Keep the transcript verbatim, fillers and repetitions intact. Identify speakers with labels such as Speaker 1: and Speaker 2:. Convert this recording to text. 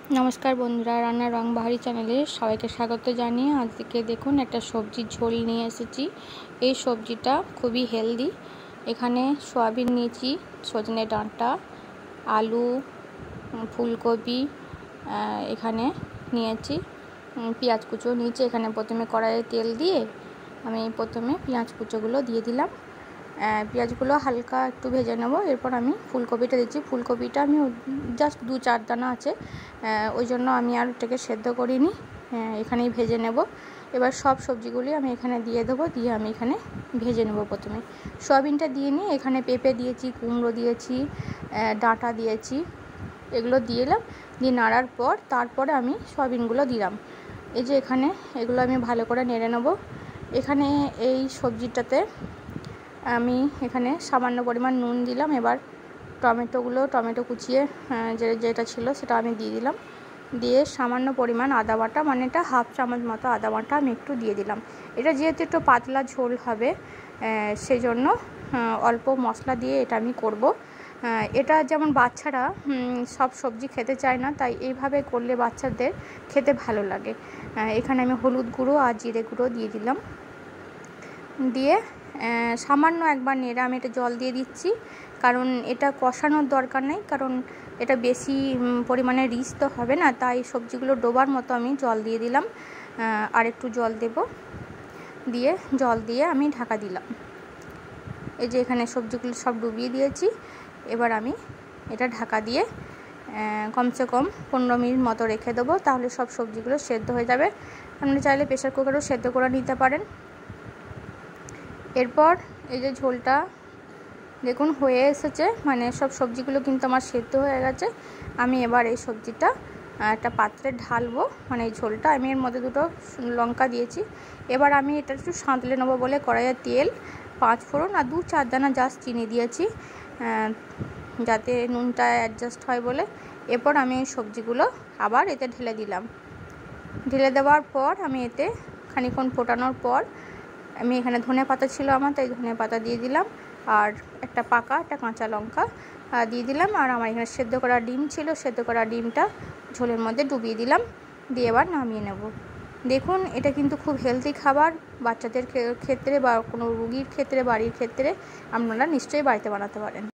Speaker 1: नमस्कार बंधुरा रान्नार रंग बाहारी चैनेले सबाइके स्वागत जानिए आजके देखुन एक सब्जी झोल निये एसेछि। এই সবজিটা খুবই হেলদি। এখানে সয়াবিন নিয়েছি, সজনে ডাঁটা, আলু, ফুলকপি, এখানে নিয়েছি পেঁয়াজ কুচো নিয়েছি। এখানে প্রথমে কড়াইয়ে তেল দিয়ে আমি প্রথমে পেঁয়াজ কুচোগুলো দিয়ে দিলাম। পেঁয়াজগুলো হালকা একটু ভেজে নেব। এরপর আমি ফুলকপিটা দিচ্ছি। ফুলকপিটা আমি জাস্ট দু চার দানা আছে, ওই জন্য আমি আর এটাকে সেদ্ধ করিনি, এখানেই ভেজে নেব। এবার সব সবজিগুলি আমি এখানে দিয়ে দেবো, দিয়ে আমি এখানে ভেজে নেব। প্রথমে সয়াবিনটা দিয়ে নিয়ে এখানে পেঁপে দিয়েছি, কুমড়ো দিয়েছি, ডাঁটা দিয়েছি, এগুলো দিয়ে এলাম। দিয়ে নাড়ার পর তারপরে আমি সয়াবিনগুলো দিলাম। এই যে এখানে এগুলো আমি ভালো করে নেড়ে নেব। এখানে এই সবজিটাতে আমি এখানে সামান্য পরিমাণ নুন দিলাম। এবার টমেটোগুলো টমেটো কুচিয়ে যে যেটা ছিল সেটা আমি দিয়ে দিলাম। দিয়ে সামান্য পরিমাণ আদা বাটা, মানে এটা হাফ চামচ মতো আদা বাটা আমি একটু দিয়ে দিলাম। এটা যেহেতু একটু পাতলা ঝোল হবে, সেই জন্য অল্প মশলা দিয়ে এটা আমি করব। এটা যেমন বাচ্চারা সব সবজি খেতে চায় না, তাই এইভাবে করলে বাচ্চাদের খেতে ভালো লাগে। এখানে আমি হলুদ গুঁড়ো আর জিরে গুঁড়ো দিয়ে দিলাম। দিয়ে সামান্য একবার নেড়ে আমি এটা জল দিয়ে দিচ্ছি, কারণ এটা কষানোর দরকার নেই, কারণ এটা বেশি পরিমাণে রিচ তো হবে না, তাই সবজিগুলো ডোবার মতো আমি জল দিয়ে দিলাম। আর একটু জল দেব, দিয়ে জল দিয়ে আমি ঢাকা দিলাম। এই যে এখানে সবজিগুলো সব ডুবিয়ে দিয়েছি। এবার আমি এটা ঢাকা দিয়ে কমসে কম পনেরো মিনিট মতো রেখে দেবো, তাহলে সব সবজিগুলো সেদ্ধ হয়ে যাবে। আপনি চাইলে প্রেসার কুকারেও সেদ্ধ করে নিতে পারেন। এরপর এই যে ঝোলটা দেখুন হয়ে এসেছে, মানে সব সবজিগুলো কিন্তু আমার সেদ্ধ হয়ে গেছে। আমি এবার এই সবজিটা একটা পাত্রে ঢালবো, মানে এই ঝোলটা আমি এর মধ্যে দুটো লঙ্কা দিয়েছি। এবার আমি এটা একটু সাঁতলে নেবো বলে কড়াইয়ে তেল, পাঁচ ফোড়ন আর দু চার দানা জাস্ট চিনি দিয়েছি, যাতে নুনটা অ্যাডজাস্ট হয় বলে। এরপর আমি এই সবজিগুলো আবার এতে ঢেলে দিলাম। ঢেলে দেওয়ার পর আমি এতে খানিকক্ষণ ফোটানোর পর আমি এখানে ধনে পাতা ছিল আমার, তাই ধনে পাতা দিয়ে দিলাম। আর একটা পাকা একটা কাঁচা লঙ্কা দিয়ে দিলাম। আর আমার এখানে সেদ্ধ করা ডিম ছিল, সেদ্ধ করা ডিমটা ঝোলের মধ্যে ডুবিয়ে দিলাম। দিয়ে এবার নামিয়ে নেব। দেখুন এটা কিন্তু খুব হেলদি খাবার, বাচ্চাদের ক্ষেত্রে বা কোনো রুগীর ক্ষেত্রে, বাড়ির ক্ষেত্রে আপনারা নিশ্চয়ই বাড়িতে বানাতে পারেন।